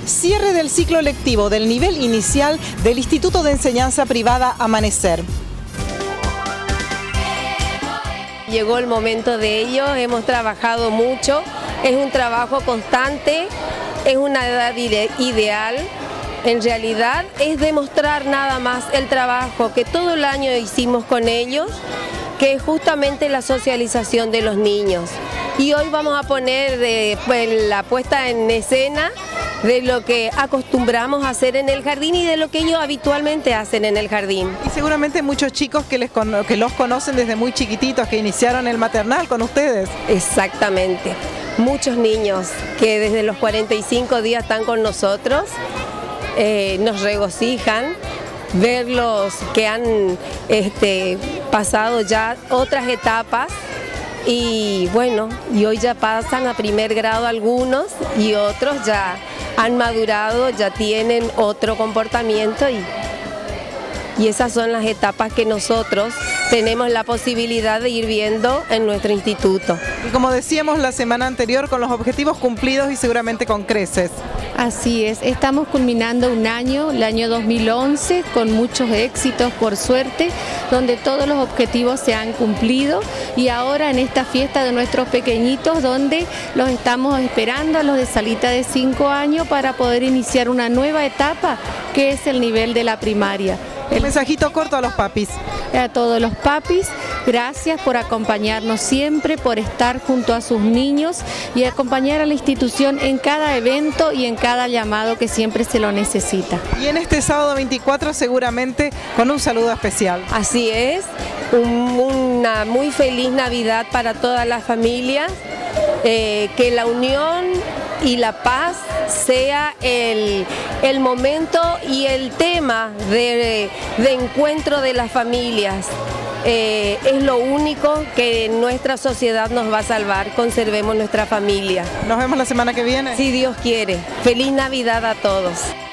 Cierre del ciclo lectivo del nivel inicial del Instituto de Enseñanza Privada Amanecer. Llegó el momento de ello, hemos trabajado mucho, es un trabajo constante, es una edad ideal. En realidad es demostrar nada más el trabajo que todo el año hicimos con ellos, que es justamente la socialización de los niños. Y hoy vamos a poner la puesta en escena de lo que acostumbramos a hacer en el jardín y de lo que ellos habitualmente hacen en el jardín. Y seguramente muchos chicos que los conocen desde muy chiquititos, que iniciaron el maternal con ustedes. Exactamente, muchos niños que desde los 45 días están con nosotros, nos regocijan verlos que han pasado ya otras etapas. Y bueno, y hoy ya pasan a primer grado algunos y otros ya han madurado, ya tienen otro comportamiento y esas son las etapas que nosotros tenemos la posibilidad de ir viendo en nuestro instituto. Y como decíamos la semana anterior, con los objetivos cumplidos y seguramente con creces. Así es, estamos culminando un año, el año 2011, con muchos éxitos por suerte, donde todos los objetivos se han cumplido y ahora en esta fiesta de nuestros pequeñitos donde los estamos esperando a los de salita de 5 años para poder iniciar una nueva etapa que es el nivel de la primaria. Un mensajito corto a los papis. A todos los papis, gracias por acompañarnos siempre, por estar junto a sus niños y acompañar a la institución en cada evento y en cada llamado que siempre se lo necesita. Y en este sábado 24 seguramente con un saludo especial. Así es, una muy feliz Navidad para todas las familias, que la unión y la paz sea el momento y el tema de encuentro de las familias. Es lo único que nuestra sociedad nos va a salvar. Conservemos nuestra familia. Nos vemos la semana que viene. Si Dios quiere. Feliz Navidad a todos.